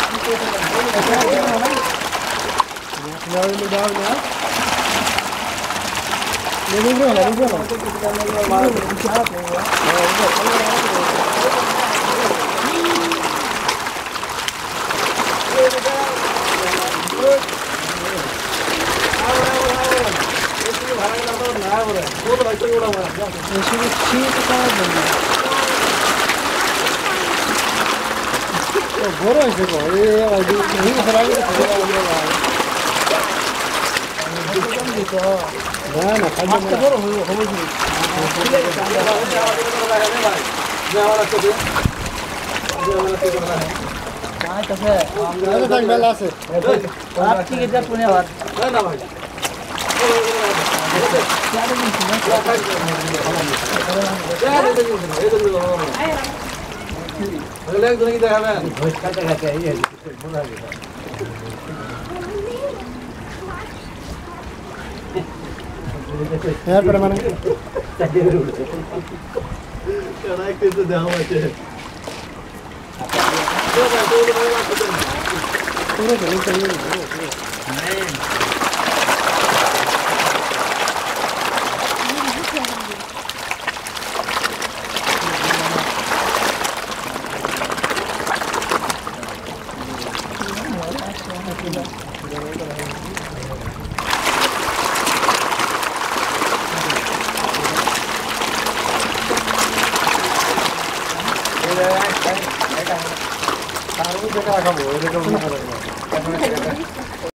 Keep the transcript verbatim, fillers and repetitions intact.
No, no, no, no. Ini dulu, ini dulu. बड़ा है देखो ये अभी नहीं खराब है ना ना खाली मत करो हो हो जी मैं वाला तो दे ये वाला तो करना है कहां तक है अरे तक बेला से आप ठीक है जब पुणे बात है ना भाई क्या दे अगले एक दिन की देखा मैं भोज खाते खाते है ये बुला लिया यार पर मैंने क्या एक दिन तो ध्यान रखे तो भाई तो भाई बात करते हैं पूरे चलिए चलिए नहीं तारू देखा रखा वो ये तो